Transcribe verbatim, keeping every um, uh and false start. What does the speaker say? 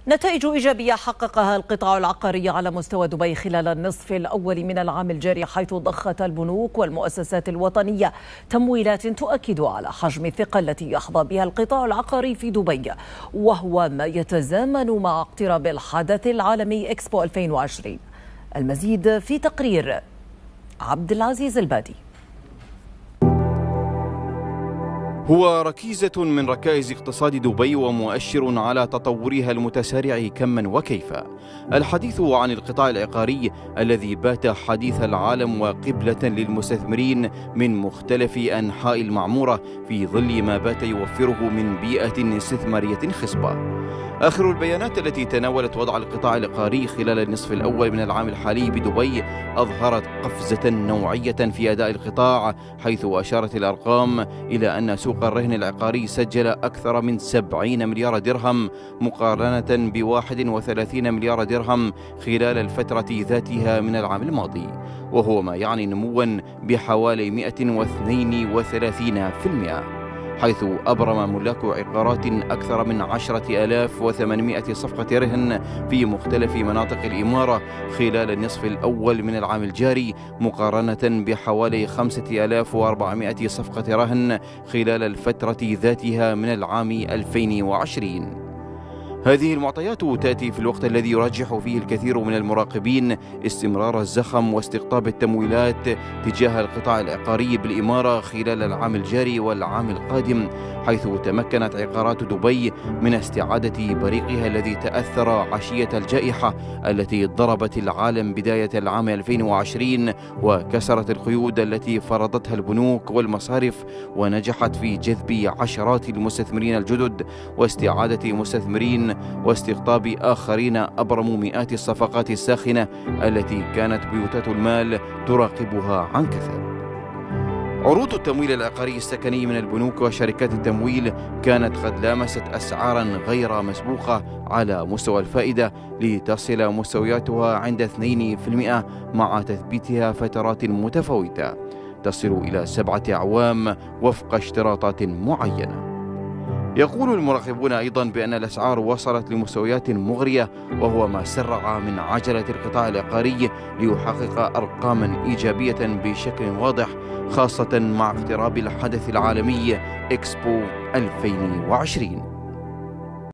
نتائج إيجابية حققها القطاع العقاري على مستوى دبي خلال النصف الأول من العام الجاري، حيث ضخت البنوك والمؤسسات الوطنية تمويلات تؤكد على حجم الثقة التي يحظى بها القطاع العقاري في دبي، وهو ما يتزامن مع اقتراب الحدث العالمي إكسبو ألفين وعشرين. المزيد في تقرير عبد العزيز البادي. هو ركيزة من ركائز اقتصاد دبي ومؤشر على تطورها المتسارع كما وكيف. الحديث عن القطاع العقاري الذي بات حديث العالم وقبلة للمستثمرين من مختلف أنحاء المعمورة في ظل ما بات يوفره من بيئة استثمارية خصبة. آخر البيانات التي تناولت وضع القطاع العقاري خلال النصف الأول من العام الحالي بدبي أظهرت قفزة نوعية في أداء القطاع، حيث أشارت الأرقام إلى أن سوق الرهن العقاري سجل أكثر من سبعين مليار درهم مقارنة بواحد وثلاثين مليار درهم خلال الفترة ذاتها من العام الماضي، وهو ما يعني نموا بحوالي مئة واثنين وثلاثين بالمئة، حيث أبرم ملاك عقارات أكثر من عشرة آلاف وثمانمئة صفقة رهن في مختلف مناطق الإمارة خلال النصف الأول من العام الجاري، مقارنة بحوالي خمسة آلاف وأربعمئة صفقة رهن خلال الفترة ذاتها من العام ألفين وعشرين. هذه المعطيات تأتي في الوقت الذي يرجح فيه الكثير من المراقبين استمرار الزخم واستقطاب التمويلات تجاه القطاع العقاري بالإمارة خلال العام الجاري والعام القادم، حيث تمكنت عقارات دبي من استعادة بريقها الذي تأثر عشية الجائحة التي ضربت العالم بداية العام ألفين وعشرين وكسرت القيود التي فرضتها البنوك والمصارف، ونجحت في جذب عشرات المستثمرين الجدد واستعادة مستثمرين واستقطاب آخرين أبرموا مئات الصفقات الساخنة التي كانت بيوتات المال تراقبها عن كثب. عروض التمويل العقاري السكني من البنوك وشركات التمويل كانت قد لامست أسعارا غير مسبوقة على مستوى الفائدة لتصل مستوياتها عند اثنين بالمئة مع تثبيتها فترات متفاوتة تصل إلى سبعة أعوام وفق اشتراطات معينة. يقول المراقبون أيضا بأن الأسعار وصلت لمستويات مغرية، وهو ما سرع من عجلة القطاع العقاري ليحقق أرقاما إيجابية بشكل واضح، خاصة مع اقتراب الحدث العالمي إكسبو ألفين وعشرين.